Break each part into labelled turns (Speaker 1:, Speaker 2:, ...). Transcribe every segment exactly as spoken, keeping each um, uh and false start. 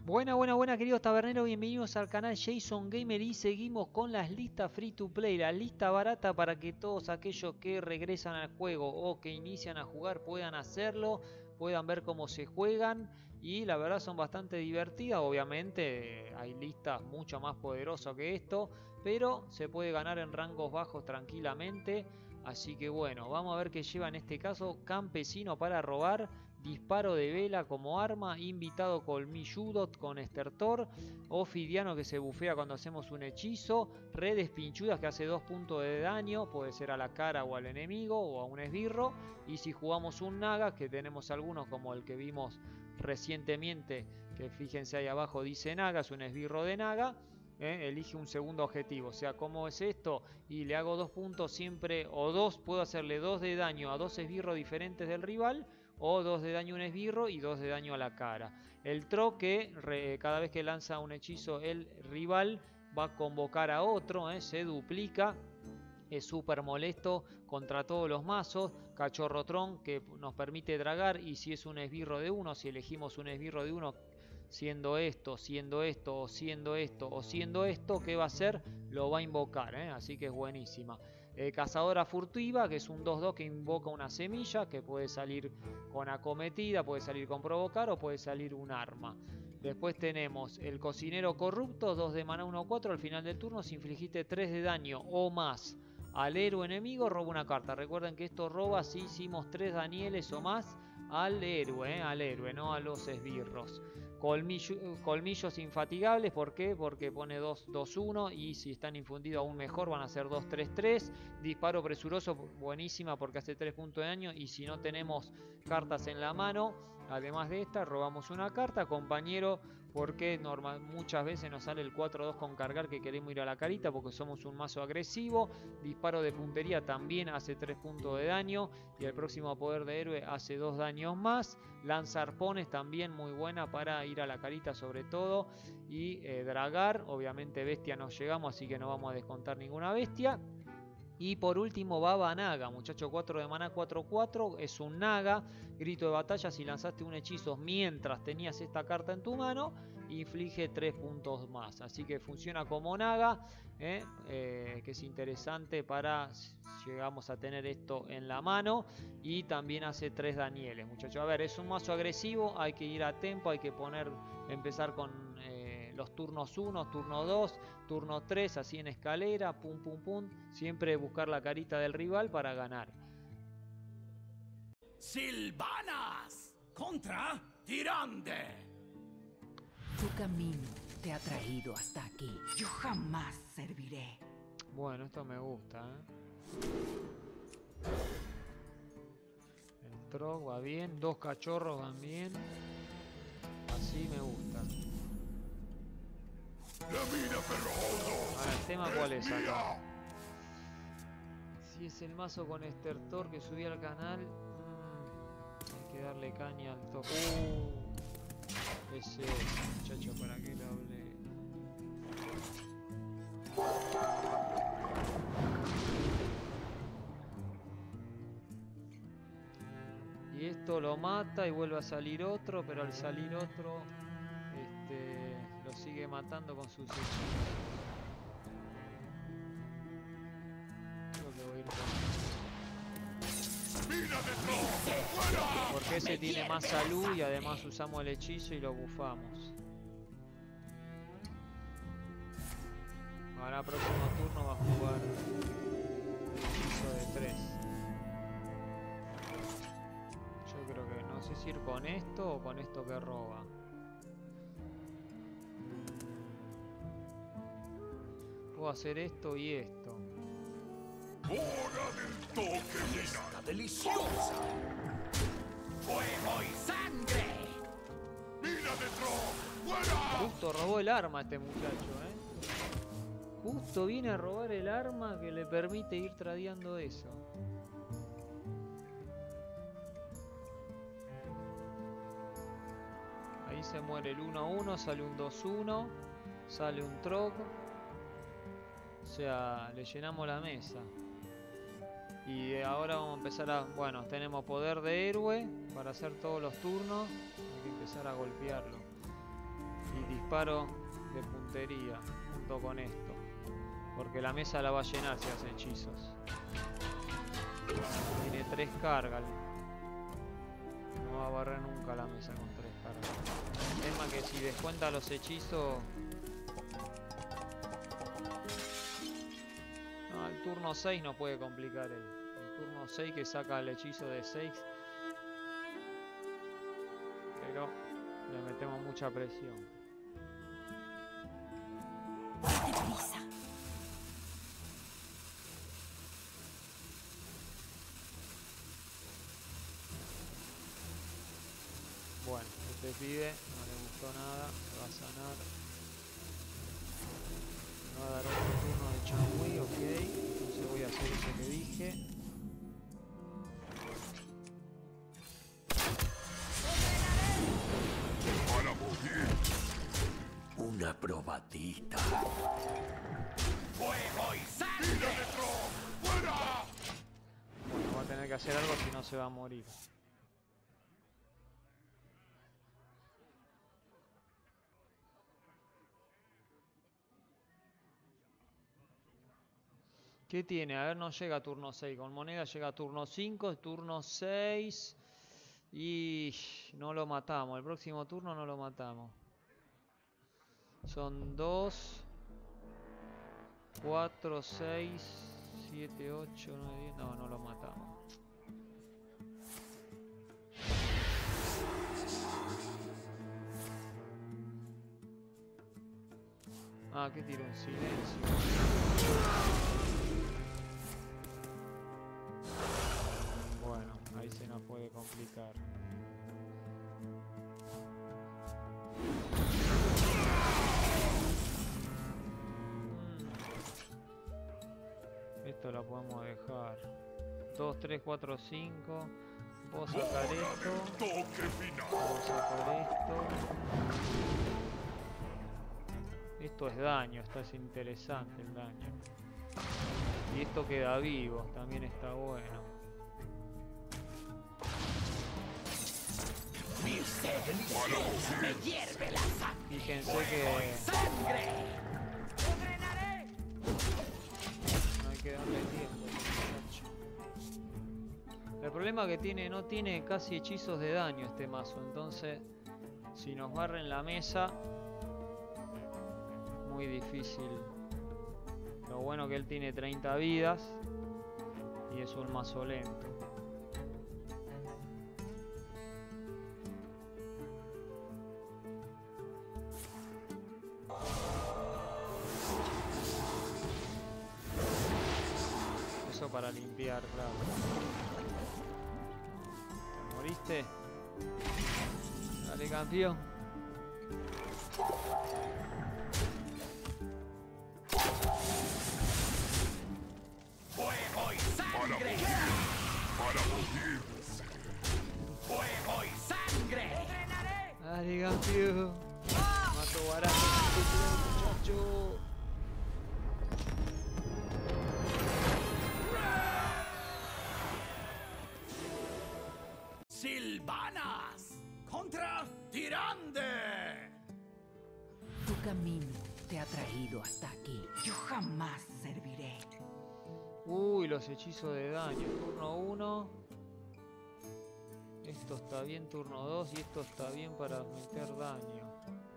Speaker 1: Buena, buena, buena, queridos taberneros, bienvenidos al canal Jason Gamer y seguimos con las listas free to play, la lista barata para que todos aquellos que regresan al juego o que inician a jugar puedan hacerlo, puedan ver cómo se juegan y la verdad son bastante divertidas. Obviamente hay listas mucho más poderosas que esto, pero se puede ganar en rangos bajos tranquilamente. Así que bueno, vamos a ver qué lleva en este caso. Campesino para robar, disparo de vela como arma, invitado colmilludo con estertor, ofidiano que se bufea cuando hacemos un hechizo, redes pinchudas que hace dos puntos de daño, puede ser a la cara o al enemigo o a un esbirro, y si jugamos un naga, que tenemos algunos como el que vimos recientemente, que fíjense ahí abajo dice naga, es un esbirro de naga. ¿Eh? Elige un segundo objetivo, o sea, ¿cómo es esto? Y le hago dos puntos siempre, o dos, puedo hacerle dos de daño a dos esbirros diferentes del rival, o dos de daño a un esbirro y dos de daño a la cara. El troque, re, cada vez que lanza un hechizo el rival va a convocar a otro, ¿eh? Se duplica. Es súper molesto contra todos los mazos. Cachorrotron que nos permite dragar, y si es un esbirro de uno, si elegimos un esbirro de uno siendo esto, siendo esto, o siendo esto, o siendo esto, ¿qué va a hacer? Lo va a invocar, ¿eh? Así que es buenísima. Eh, cazadora furtiva, que es un dos dos que invoca una semilla, que puede salir con acometida, puede salir con provocar o puede salir un arma. Después tenemos el cocinero corrupto, dos de mana, uno cuatro. Al final del turno, si infligiste tres de daño o más al héroe enemigo, roba una carta. Recuerden que esto roba si hicimos tres Danieles o más al héroe, ¿eh? Al héroe, no a los esbirros. Colmillo, colmillos infatigables, ¿por qué? Porque pone dos dos uno y si están infundidos aún mejor, van a ser dos tres tres. Disparo presuroso, buenísima porque hace tres puntos de daño, y si no tenemos cartas en la mano, además de esta, robamos una carta. Compañero, porque normal, muchas veces nos sale el cuatro dos con cargar, que queremos ir a la carita porque somos un mazo agresivo. Disparo de puntería también hace tres puntos de daño, y el próximo poder de héroe hace dos daños más. Lanzarpones también muy buena para ir a la carita sobre todo, y eh, dragar. Obviamente bestia no llegamos, así que no vamos a descontar ninguna bestia. Y por último Baba Naga, muchacho, cuatro de mana, cuatro cuatro, es un naga, grito de batalla. Si lanzaste un hechizo mientras tenías esta carta en tu mano, inflige tres puntos más. Así que funciona como naga, ¿eh? Eh, que es interesante para si llegamos a tener esto en la mano. Y también hace tres Danieles, muchachos. A ver, es un mazo agresivo, hay que ir a tempo, hay que poner, empezar con eh, los turnos uno, turno dos, turno tres, así en escalera, pum pum pum. Siempre buscar la carita del rival para ganar.
Speaker 2: ¡Silvanas! ¡Contra Tirande!
Speaker 3: Tu camino te ha traído hasta aquí. Yo jamás serviré.
Speaker 1: Bueno, esto me gusta, ¿eh? El Trog va bien, dos cachorros van bien. Así me gusta. Ahora, ¿el tema cuál es acá? Si es el mazo con estertor que subí al canal, mmm, hay que darle caña al toque. Uh, ese es, muchacho, ¿para qué lo hablé? Y esto lo mata y vuelve a salir otro, pero al salir otro este, lo sigue matando con sus hechizos. Creo que voy a ir con... Porque ese tiene más salud y además usamos el hechizo y lo bufamos. Ahora próximo turno va a jugar el hechizo de tres. Yo creo que no sé si ir con esto o con esto que roba. Puedo hacer esto y esto.
Speaker 2: ¡Hora del toque! ¡Está deliciosa! ¡Fuego y sangre! ¡Mira dentro! ¡Fuera!
Speaker 1: Justo robó el arma este muchacho, ¿eh? Justo viene a robar el arma que le permite ir tradeando eso. Ahí se muere el uno uno, sale un dos uno, sale un Trog. O sea, le llenamos la mesa. Y ahora vamos a empezar a... Bueno, tenemos poder de héroe para hacer todos los turnos. Hay que empezar a golpearlo. Y disparo de puntería junto con esto. Porque la mesa la va a llenar si hace hechizos. Tiene tres cargas. No va a barrer nunca la mesa con tres cargas. El tema es que si descuenta los hechizos... No, al turno seis no puede complicar él. El turno seis que saca el hechizo de seis. Pero le metemos mucha presión.
Speaker 3: Date prisa.
Speaker 1: Bueno, este pibe no le gustó nada, se va a sanar. Me va a dar otro turno de Changui, ok. Entonces voy a hacer eso que dije.
Speaker 2: ¡Para morir!
Speaker 4: Una probadita.
Speaker 2: ¡Fuego y sangre! ¡Mira dentro! ¡Fuera!
Speaker 1: Bueno, va a tener que hacer algo si no se va a morir. ¿Qué tiene? A ver, no llega a turno seis. Con moneda llega a turno cinco, turno seis. Y no lo matamos. El próximo turno no lo matamos. Son dos, cuatro, seis, siete, ocho, nueve, diez. No, no lo matamos. Ah, ¿qué tiro? Un silencio. Bueno, ahí se nos puede complicar. Mm. Esto lo podemos dejar. dos, tres, cuatro, cinco. Puedo sacar esto.
Speaker 2: ¡Toque final!
Speaker 1: Puedo sacar esto. Esto es daño, esto es interesante el daño. Y esto queda vivo, también está bueno.
Speaker 4: Mi sed me hierve la sangre.
Speaker 1: Fíjense que
Speaker 4: ¡Sangre!
Speaker 1: no hay que darle tiempo, muchacho. El problema que tiene, no tiene casi hechizos de daño este mazo, entonces si nos barren la mesa, muy difícil. Lo bueno que él tiene treinta vidas y es un mazo lento. Eso para limpiar, claro. ¿Te moriste? Dale, campeón.
Speaker 4: ¡Fuego y
Speaker 2: ¡Para
Speaker 4: sangre!
Speaker 2: morir! ¡Para morir!
Speaker 4: ¡Fuego y sangre!
Speaker 1: Dale, campeón. Mato barato, muchacho.
Speaker 4: ¡Silvanas! ¡Contra Tirande!
Speaker 3: Tu camino te ha traído hasta aquí. Yo jamás serviré.
Speaker 1: Uy, los hechizos de daño. Turno uno. Esto está bien, turno dos. Y esto está bien para meter daño.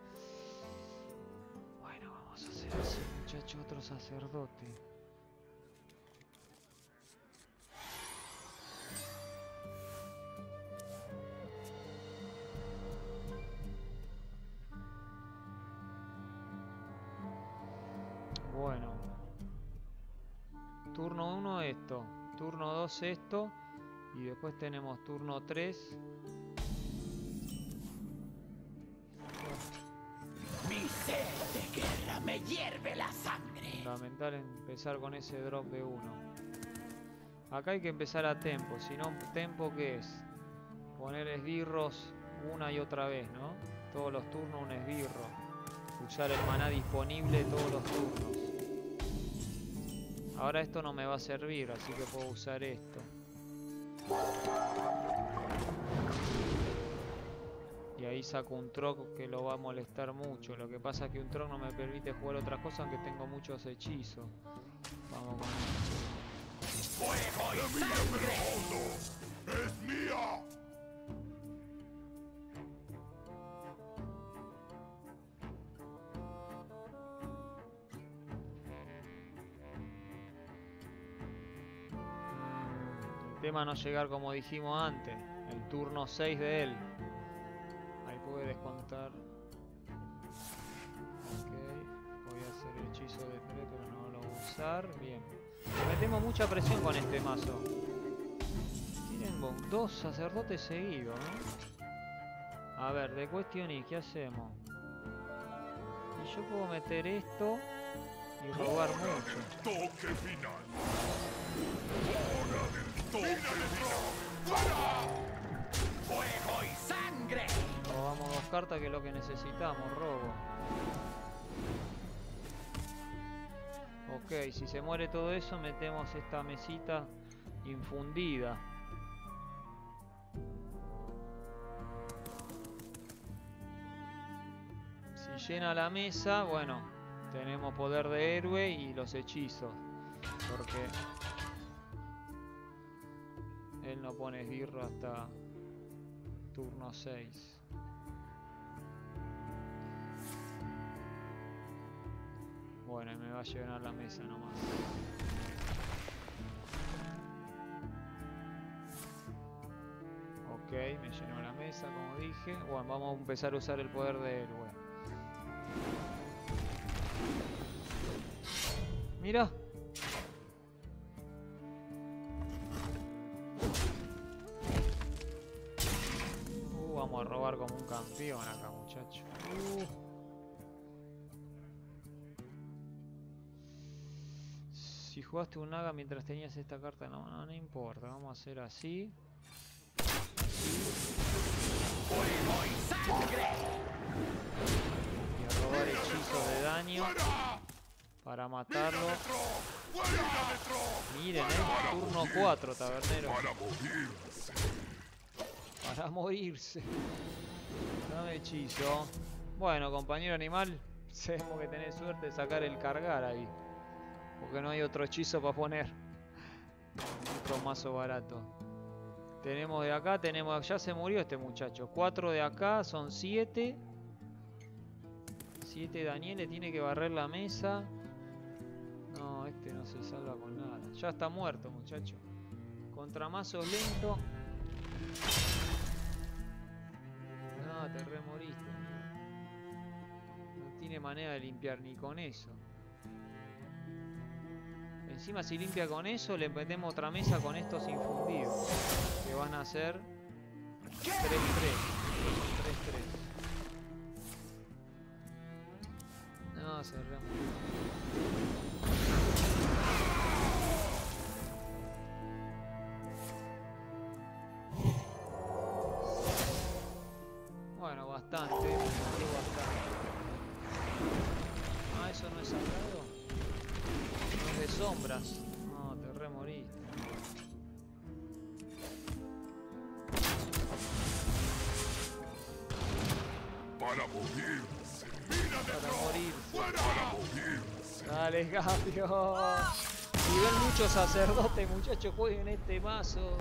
Speaker 1: Bueno, vamos a hacer así, muchacho, otro sacerdote. Bueno. Turno uno esto. Turno dos esto. Y después tenemos turno tres.
Speaker 4: Mi sed de guerra me hierve la sangre.
Speaker 1: Fundamental empezar con ese drop de uno. Acá hay que empezar a tempo. Si no, tempo ¿qué es? Poner esbirros una y otra vez, ¿no? Todos los turnos un esbirro. Usar el maná disponible todos los turnos. Ahora esto no me va a servir, así que puedo usar esto. Y ahí saco un troc que lo va a molestar mucho. Lo que pasa es que un troc no me permite jugar otras cosas aunque tengo muchos hechizos. Vamos con esto.
Speaker 4: ¡Fuego y sangre!
Speaker 2: ¡Es mía!
Speaker 1: El tema no llegar como dijimos antes. El turno seis de él. Ahí puede descontar. Ok. Voy a hacer el hechizo de tres, pero no lo voy a usar. Bien. Le metemos mucha presión con este mazo. Tienen dos sacerdotes seguidos, ¿no? A ver, de cuestión y ¿qué hacemos? Y yo puedo meter esto y robar mucho.
Speaker 2: Toque final. Hora del toque final.
Speaker 4: ¡Fuego y sangre!
Speaker 1: Robamos dos cartas que es lo que necesitamos, robo. Ok, si se muere todo eso, metemos esta mesita infundida. Si llena la mesa, bueno, tenemos poder de héroe y los hechizos. Porque él no pone esbirro hasta turno seis. Bueno, me va a llenar la mesa nomás. Ok, me llenó la mesa, como dije. Bueno, vamos a empezar a usar el poder de héroe. Mira. Uh, vamos a robar como un campeón acá, muchacho. Uh. Si jugaste un Naga mientras tenías esta carta, no, no, no importa. Vamos a hacer así.
Speaker 4: ¡Fuego y sangre!
Speaker 1: Y a robar hechizos de daño para matarlo. Miren, eh, turno cuatro, tabernero.
Speaker 2: Para morirse.
Speaker 1: Para morirse. Dame hechizo. Bueno, compañero animal, tenemos que tener suerte de sacar el cargar ahí. Porque no hay otro hechizo para poner. Otro mazo barato. Tenemos de acá, tenemos... Ya se murió este muchacho. cuatro de acá, son siete. siete Daniel le tiene que barrer la mesa. No, este no se salva con nada. Ya está muerto, muchacho. Contra mazos lento. No, te remoriste. No tiene manera de limpiar ni con eso. Encima si limpia con eso, le metemos otra mesa con estos infundidos. Que van a ser tres tres. tres tres. No, se remurió. Bueno, bastante. bastante. Ah, eso no es sagrado. No es de sombras. No, te remoriste.
Speaker 2: Para morirse. Mira de
Speaker 1: Para morir.
Speaker 2: Para morirse.
Speaker 1: Dale, Gabio. Si ven muchos sacerdotes, muchachos, jueguen este mazo.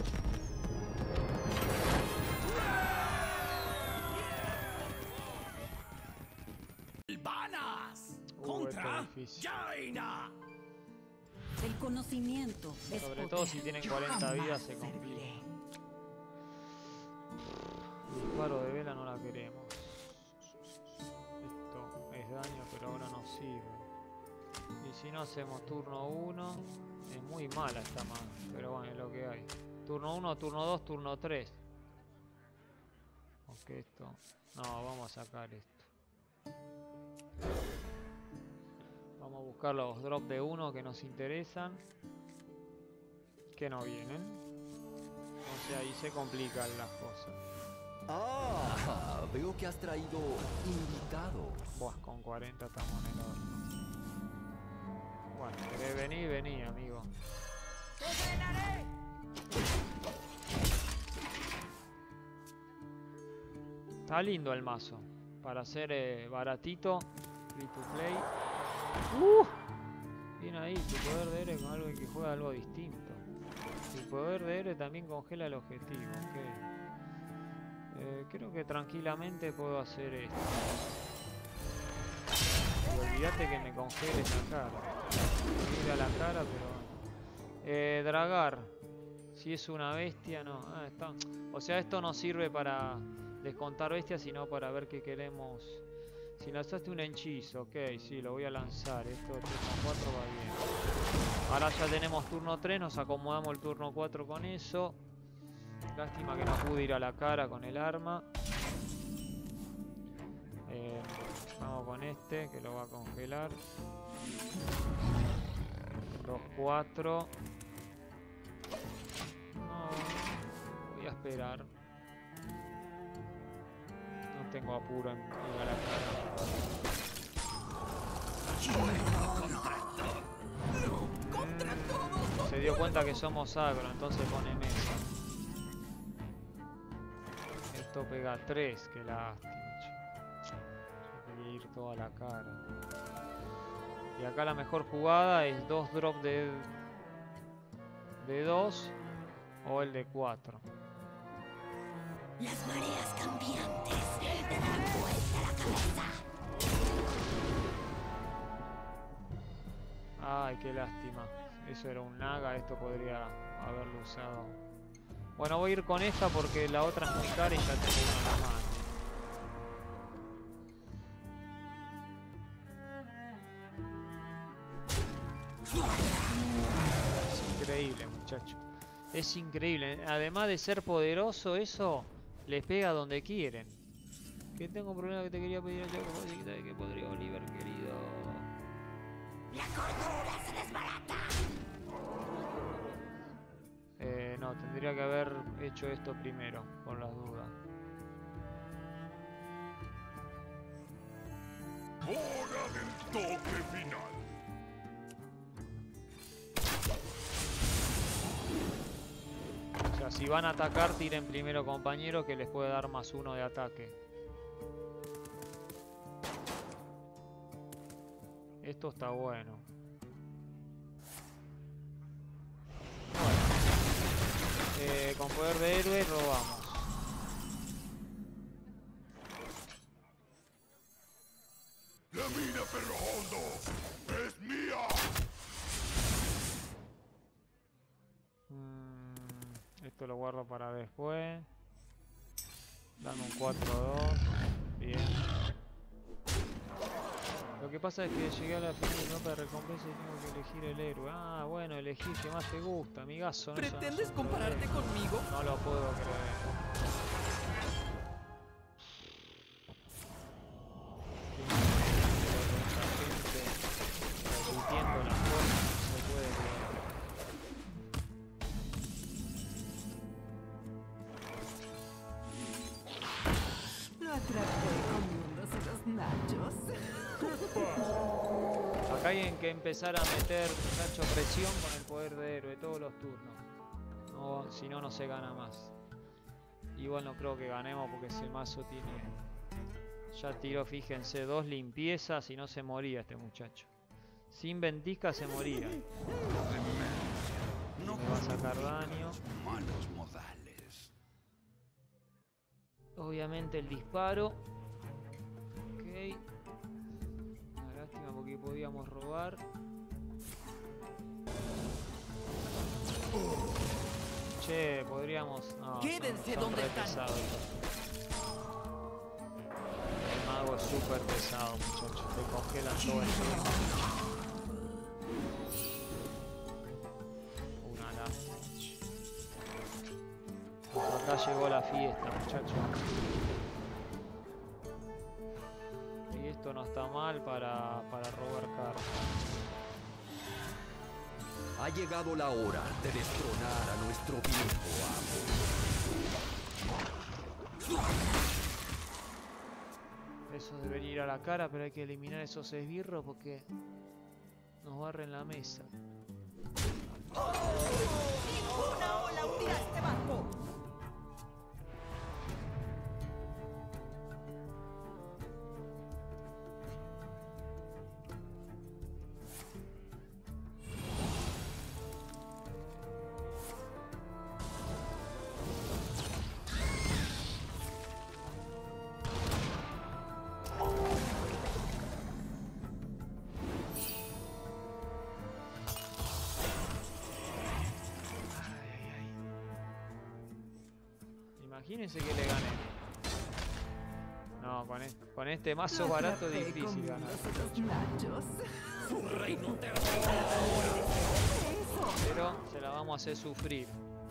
Speaker 4: ¡Vanas!
Speaker 1: Uh,
Speaker 4: ¡Contra
Speaker 1: esto es difícil.
Speaker 4: Jaina!
Speaker 3: El conocimiento es
Speaker 1: Sobre
Speaker 3: poder.
Speaker 1: todo si tienen
Speaker 3: Yo
Speaker 1: cuarenta
Speaker 3: jamás
Speaker 1: vidas, se
Speaker 3: serviré.
Speaker 1: complica. Disparo de vela no la queremos. Esto es daño, pero ahora no sirve. Y si no hacemos turno uno, es muy mala esta mano, pero bueno, es lo que hay. Turno uno, turno dos, turno tres. Ok, esto... No, vamos a sacar esto. Vamos a buscar los drops de uno que nos interesan. Que no vienen. O sea, ahí se complican las cosas.
Speaker 5: Ah, veo que has traído invitados.
Speaker 1: Buah, con cuarenta estamos en el horno. Bueno, querés venir, vení, amigo. Está lindo el mazo. Para ser eh, baratito. Free to play. Uh, bien ahí. Tu poder de héroe con algo que juega algo distinto. Tu poder de héroe también congela el objetivo. Okay. Eh, creo que tranquilamente puedo hacer esto. Y olvídate que me congeles la cara. Ir a la cara, pero... Eh, dragar. Si es una bestia, no. Ah, está. O sea, esto no sirve para descontar bestias, sino para ver qué queremos. Si lanzaste un hechizo, ok, sí, lo voy a lanzar. Esto turno cuatro va bien. Ahora ya tenemos turno tres, nos acomodamos el turno cuatro con eso. Lástima que no pude ir a la cara con el arma. Eh, vamos con este, que lo va a congelar. dos cuatro. No, voy a esperar. No tengo apuro en ir a la cara. Mm, se dio cuenta que somos agro, entonces pone mesa. Esto pega tres, que lástima. Yo quería ir toda la cara. Y acá la mejor jugada es dos drop de de dos o el de cuatro.
Speaker 4: Las mareas cambiantes te dan vuelta la cabeza.
Speaker 1: Ay, qué lástima. Eso era un naga, esto podría haberlo usado. Bueno, voy a ir con esta porque la otra es muy cara y ya tengo una en la mano. Es increíble, muchacho. Es increíble. Además de ser poderoso, eso les pega donde quieren. Que tengo un problema que te quería pedir yo, como de que podría Oliver, querido.
Speaker 4: La cordura se desbarata.
Speaker 1: Eh, no, tendría que haber hecho esto primero, por las dudas.
Speaker 2: Hora del toque final.
Speaker 1: O sea, si van a atacar, tiren primero compañero, que les puede dar más uno de ataque. Esto está bueno. Bueno. Eh, con poder de héroe robamos.
Speaker 2: La mina Ferrohondo es mía.
Speaker 1: Mm, esto lo guardo para después. Dame un cuatro dos. Bien. Lo que pasa es que llegué a la fin del mapa de recompensa y tengo que elegir el héroe. Ah, bueno, elegí el que más te gusta, amigazo. No,
Speaker 6: ¿Pretendes compararte conmigo?
Speaker 1: No lo puedo creer. Repitiendo las cosas, no se puede creer.
Speaker 3: Lo atrapé comiéndose los nachos.
Speaker 1: Acá hay que empezar a meter, muchacho, presión con el poder de héroe todos los turnos. No, si no, no se gana más. Igual no creo que ganemos porque si el mazo tiene... Ya tiró, fíjense, dos limpiezas y no se moría este muchacho. Sin ventisca se moría.
Speaker 4: No
Speaker 1: Me va a sacar daño.
Speaker 4: malos modales.
Speaker 1: Obviamente el disparo. Ok. Una lástima porque podíamos robar. Che, podríamos... No,
Speaker 6: Quédense
Speaker 1: son, son
Speaker 6: donde
Speaker 1: re
Speaker 6: están.
Speaker 1: pesados. El mago es súper pesado, muchachos. Te congelan todo el tiempo. Una lástima. Acá llegó la fiesta, muchachos. Y esto no está mal para, para robar cartas.
Speaker 5: Ha llegado la hora de destronar a nuestro viejo amo.
Speaker 1: Eso debería ir a la cara, pero hay que eliminar esos esbirros porque nos barren la mesa.
Speaker 6: ¡Ninguna ola hundirá este barco!
Speaker 1: Imagínense que le gané. No, con este, con este mazo barato es difícil ganar.
Speaker 4: Su reino termina.
Speaker 1: Pero se la vamos a hacer sufrir.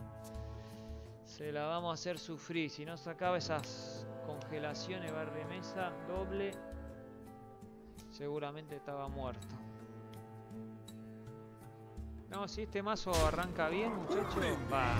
Speaker 1: Se la vamos a hacer sufrir. Si no sacaba esas congelaciones barre mesa doble, seguramente estaba muerto. No, si este mazo arranca bien, muchachos, va.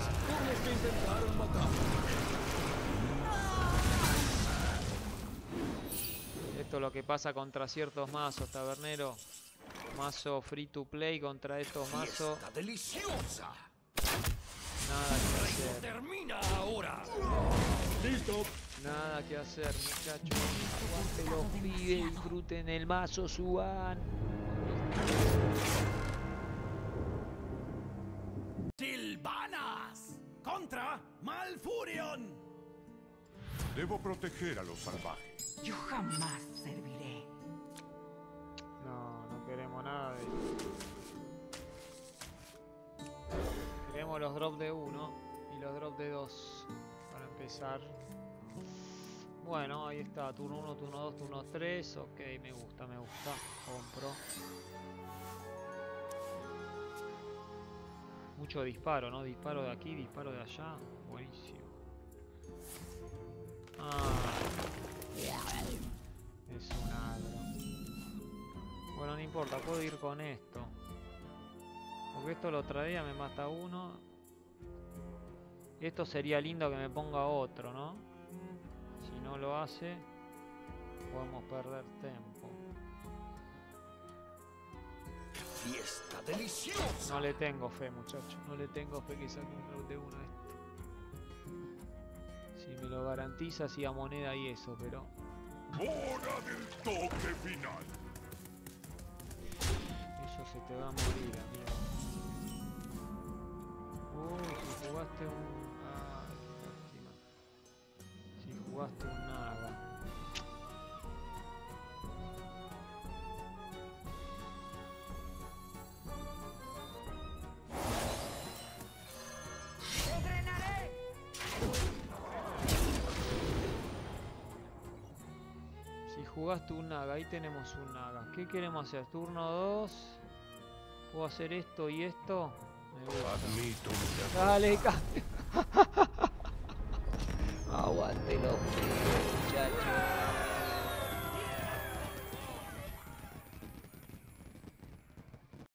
Speaker 1: Esto es lo que pasa contra ciertos mazos, tabernero. Mazo free to play contra estos mazos.
Speaker 4: Deliciosa.
Speaker 1: Nada que hacer.
Speaker 4: Termina ahora.
Speaker 2: ¡Listo!
Speaker 1: Nada que hacer, muchachos. Aguante los pibes, disfruten el mazo, suban.
Speaker 4: Silvanas contra Malfurion.
Speaker 2: Debo proteger a los salvajes.
Speaker 3: Yo jamás serviré.
Speaker 1: No, no queremos nada de eso. Queremos los drops de uno y los drops de dos para empezar. Bueno, ahí está, turno uno, turno dos, turno tres. Ok, me gusta, me gusta. Compro. Mucho disparo, ¿no? Disparo de aquí, disparo de allá. Buenísimo. Ah, es un agro. Bueno, no importa, puedo ir con esto. Porque esto lo traía, me mata uno. Y esto sería lindo que me ponga otro, ¿no? Si no lo hace, podemos perder tiempo.
Speaker 4: Fiesta deliciosa.
Speaker 1: No le tengo fe, muchachos. No le tengo fe que saque un drop de uno a esto. Si me lo garantiza, hacía moneda y eso, pero...
Speaker 2: ¡Hora del toque final!
Speaker 1: Eso se te va a morir, amigo. Uh, si jugaste un... Ah, qué lástima. Si jugaste un Naga. Si jugaste un Naga, ahí tenemos un Naga. ¿Qué queremos hacer? Turno dos. ¿Puedo hacer esto y esto? Me gusta.
Speaker 2: Admito mi error.
Speaker 1: Dale, cambio.